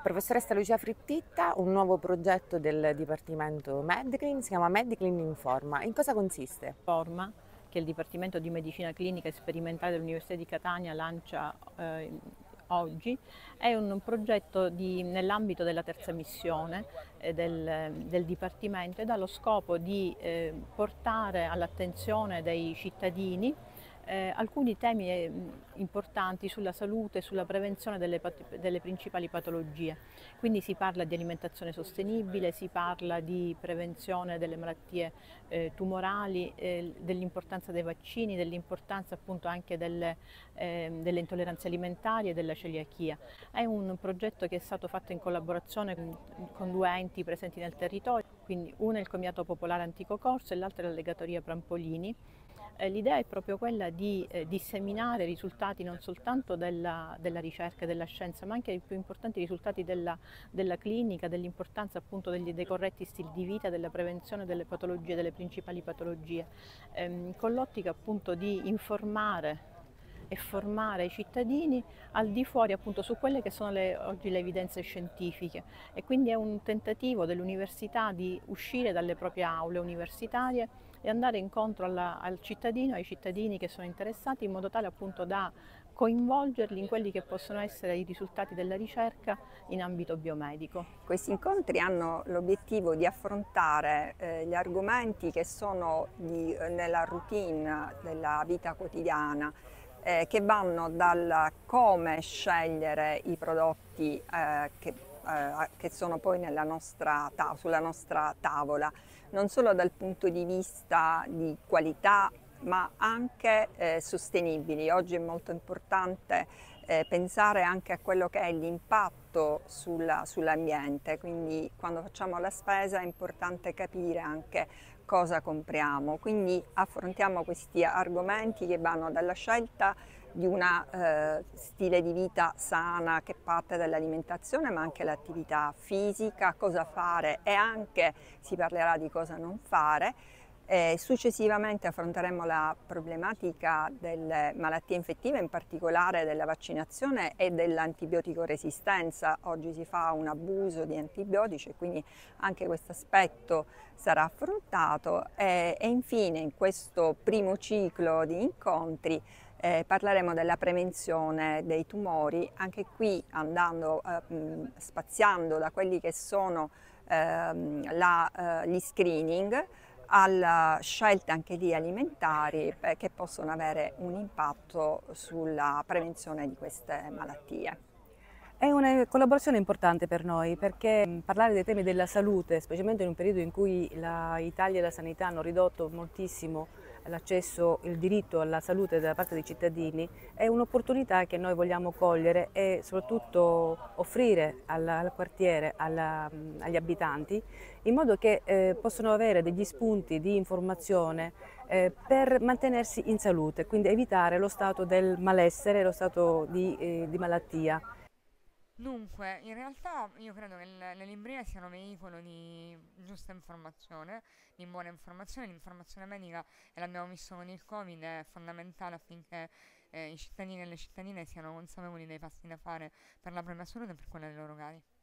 Professoressa Lucia Frittitta, un nuovo progetto del Dipartimento Medclin, si chiama Medclin Informa. In cosa consiste? Forma che il Dipartimento di Medicina Clinica e Sperimentale dell'Università di Catania lancia oggi è un progetto nell'ambito della terza missione del Dipartimento ed ha lo scopo di portare all'attenzione dei cittadini alcuni temi importanti sulla salute e sulla prevenzione delle principali patologie. Quindi si parla di alimentazione sostenibile, si parla di prevenzione delle malattie tumorali, dell'importanza dei vaccini, dell'importanza appunto anche delle intolleranze alimentari e della celiachia. È un progetto che è stato fatto in collaborazione con due enti presenti nel territorio, quindi uno è il Comitato Popolare Antico Corso e l'altro è la Legatoria Prampolini. L'idea è proprio quella di disseminare i risultati non soltanto della ricerca e della scienza, ma anche i più importanti risultati della clinica, dell'importanza appunto dei corretti stili di vita, della prevenzione delle patologie, delle principali patologie, con l'ottica appunto di informare e formare i cittadini al di fuori appunto su quelle che sono oggi le evidenze scientifiche, e quindi è un tentativo dell'università di uscire dalle proprie aule universitarie e andare incontro al cittadino, ai cittadini che sono interessati, in modo tale appunto da coinvolgerli in quelli che possono essere i risultati della ricerca in ambito biomedico. Questi incontri hanno l'obiettivo di affrontare gli argomenti che sono nella routine della vita quotidiana, che vanno dal come scegliere i prodotti che sono poi sulla nostra tavola, non solo dal punto di vista di qualità, ma anche sostenibili. Oggi è molto importante pensare anche a quello che è l'impatto sull'ambiente, quindi quando facciamo la spesa è importante capire anche cosa compriamo. Quindi affrontiamo questi argomenti che vanno dalla scelta di una stile di vita sana che parte dall'alimentazione, ma anche l'attività fisica, cosa fare, e anche si parlerà di cosa non fare. Successivamente affronteremo la problematica delle malattie infettive, in particolare della vaccinazione e dell'antibiotico resistenza. Oggi si fa un abuso di antibiotici e quindi anche questo aspetto sarà affrontato, e infine in questo primo ciclo di incontri parleremo della prevenzione dei tumori, anche qui spaziando da quelli che sono gli screening alla scelte anche lì alimentari che possono avere un impatto sulla prevenzione di queste malattie. È una collaborazione importante per noi perché parlare dei temi della salute, specialmente in un periodo in cui l'Italia e la sanità hanno ridotto moltissimo l'accesso, il diritto alla salute da parte dei cittadini, è un'opportunità che noi vogliamo cogliere e soprattutto offrire al quartiere, agli abitanti, in modo che possano avere degli spunti di informazione per mantenersi in salute, quindi evitare lo stato del malessere, lo stato di malattia. Dunque, in realtà io credo che le librerie siano veicolo di giusta informazione, di buona informazione. L'informazione medica, e l'abbiamo visto con il Covid, è fondamentale affinché i cittadini e le cittadine siano consapevoli dei passi da fare per la propria salute e per quella dei loro cari.